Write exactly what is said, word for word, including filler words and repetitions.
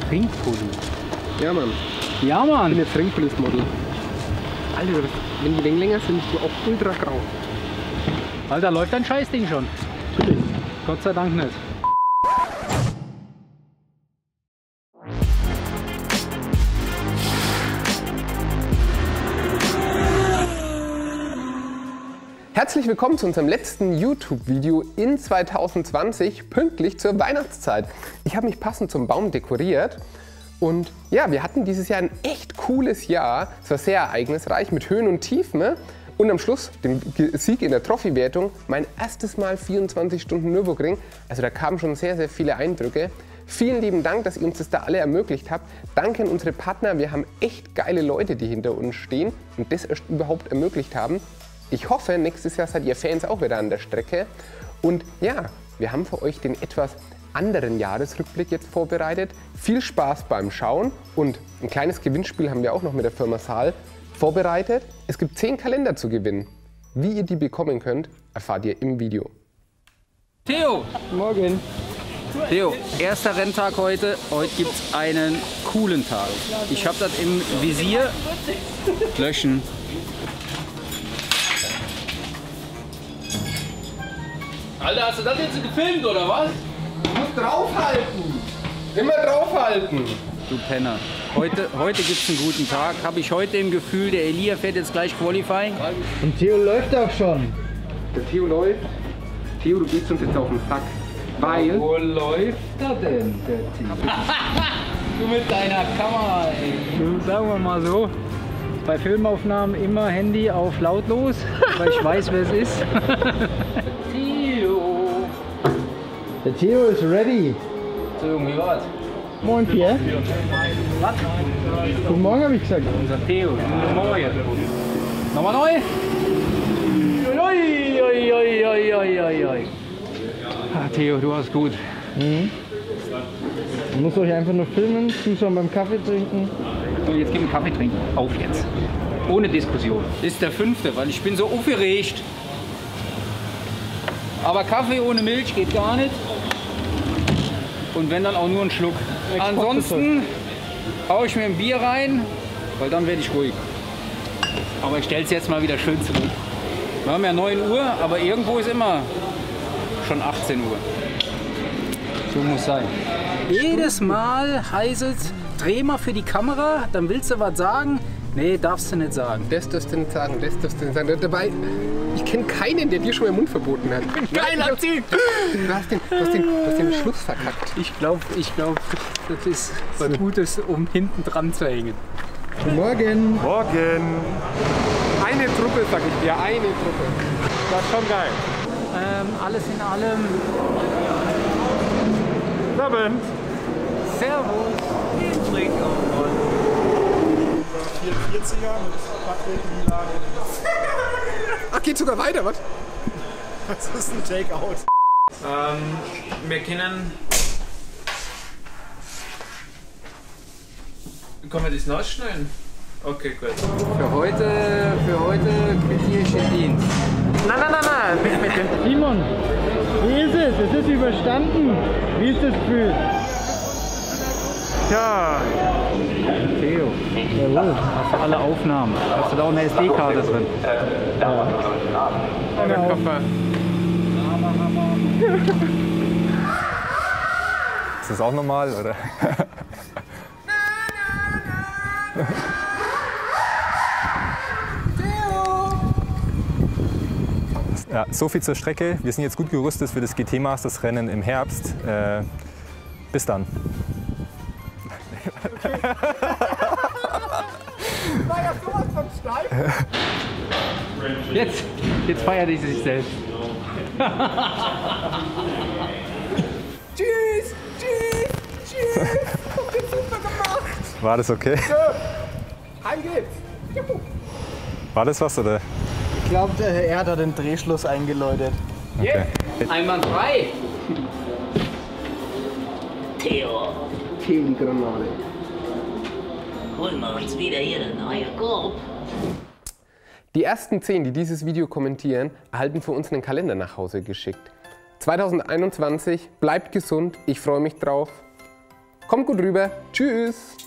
Trinkpulli. Ja, Mann. Ja, Mann. Ich bin jetzt Trinkpullis-Model. Alter, wenn die Längen länger sind, bist du auch ultra grau. Alter, läuft dein Scheißding schon? Natürlich. Gott sei Dank nicht. Herzlich willkommen zu unserem letzten YouTube-Video in zweitausendzwanzig, pünktlich zur Weihnachtszeit. Ich habe mich passend zum Baum dekoriert und ja, wir hatten dieses Jahr ein echt cooles Jahr. Es war sehr ereignisreich mit Höhen und Tiefen und am Schluss dem Sieg in der Trophy-Wertung, mein erstes Mal vierundzwanzig Stunden Nürburgring. Also da kamen schon sehr, sehr viele Eindrücke. Vielen lieben Dank, dass ihr uns das da alle ermöglicht habt. Danke an unsere Partner, wir haben echt geile Leute, die hinter uns stehen und das erst überhaupt ermöglicht haben. Ich hoffe, nächstes Jahr seid ihr Fans auch wieder an der Strecke. Und ja, wir haben für euch den etwas anderen Jahresrückblick jetzt vorbereitet. Viel Spaß beim Schauen und ein kleines Gewinnspiel haben wir auch noch mit der Firma Saal vorbereitet. Es gibt zehn Kalender zu gewinnen. Wie ihr die bekommen könnt, erfahrt ihr im Video. Theo! Morgen. Theo, erster Renntag heute. Heute gibt es einen coolen Tag. Ich habe das im Visier. Löschen. Alter, hast du das jetzt gefilmt oder was? Du musst draufhalten! Immer draufhalten! Du Penner. Heute, heute gibt es einen guten Tag. Habe ich heute im Gefühl, der Elia fährt jetzt gleich Qualifying. Und Theo läuft auch schon. Der Theo läuft. Theo, du gehst uns jetzt auf den Sack. Weil... Wo läuft er denn, der Theo? Du mit deiner Kamera, ey. Du, sagen wir mal so, bei Filmaufnahmen immer Handy auf lautlos, weil ich weiß, wer es ist. Theo! Der Theo ist ready. So, irgendwie was? Moin, Pierre. Was? Guten Morgen, habe ich gesagt. Unser Theo, guten Morgen. Nochmal neu? Oi, oi, oi, oi, oi, oi, oi. Ah, Theo, du warst gut. Mhm. Ich muss euch einfach nur filmen, zuschauen beim Kaffee trinken. So, jetzt gehen wir Kaffee trinken. Auf jetzt. Ohne Diskussion. Ist der fünfte, weil ich bin so aufgeregt. Aber Kaffee ohne Milch geht gar nicht. Und wenn, dann auch nur ein Schluck. Ansonsten haue ich mir ein Bier rein, weil dann werde ich ruhig. Aber ich stelle es jetzt mal wieder schön zurück. Wir haben ja neun Uhr, aber irgendwo ist immer schon achtzehn Uhr. So muss sein. Jedes Mal heißt es, dreh mal für die Kamera, dann willst du was sagen. Nee, darfst du nicht sagen. Das darfst du nicht sagen, das darfst du nicht sagen. Dabei, ich kenne keinen, der dir schon mal den Mund verboten hat. Geiler Typ! Du hast den, du hast den, du hast den Schluss verkackt. Ich glaube, ich glaub, das ist was Gutes, um hinten dran zu hängen. Guten Morgen. Morgen. Eine Truppe, sag ich dir, eine Truppe. Das ist schon geil. Ähm, alles in allem. Abend. Servus. vierhundertvierziger mit Patrick, Milan. Ach, geht sogar weiter, was? Das ist ein Takeout. Ähm, wir können... Können wir das nachschneiden? Okay, gut. Für heute, für heute quittiere ich den Dienst. Nein, nein, nein, nein. Bitte, bitte. Simon, wie ist es? Es ist überstanden. Wie ist das Gefühl? Ja. Theo, Jawohl. hast du alle Aufnahmen? Hast du da auch eine S D-Karte drin? Der Koffer. Ist das auch normal, oder? Ja, so viel zur Strecke. Wir sind jetzt gut gerüstet für das G T Masters Rennen im Herbst. Äh, bis dann. War ja sowas von steif. Jetzt, jetzt feiert ich sich selbst. Tschüss, tschüss, tschüss. Habt ihr super gemacht. War das okay? Heim geht's. Juhu. War das was, oder? Ich glaube, er hat da den Drehschluss eingeläutet. Okay. Einwandfrei. Theo, Theo, die Granate. holen wir uns wieder hier eine neue Korb. Die ersten zehn, die dieses Video kommentieren, erhalten für uns einen Kalender nach Hause geschickt. zweitausendeinundzwanzig, bleibt gesund, ich freue mich drauf. Kommt gut rüber. Tschüss.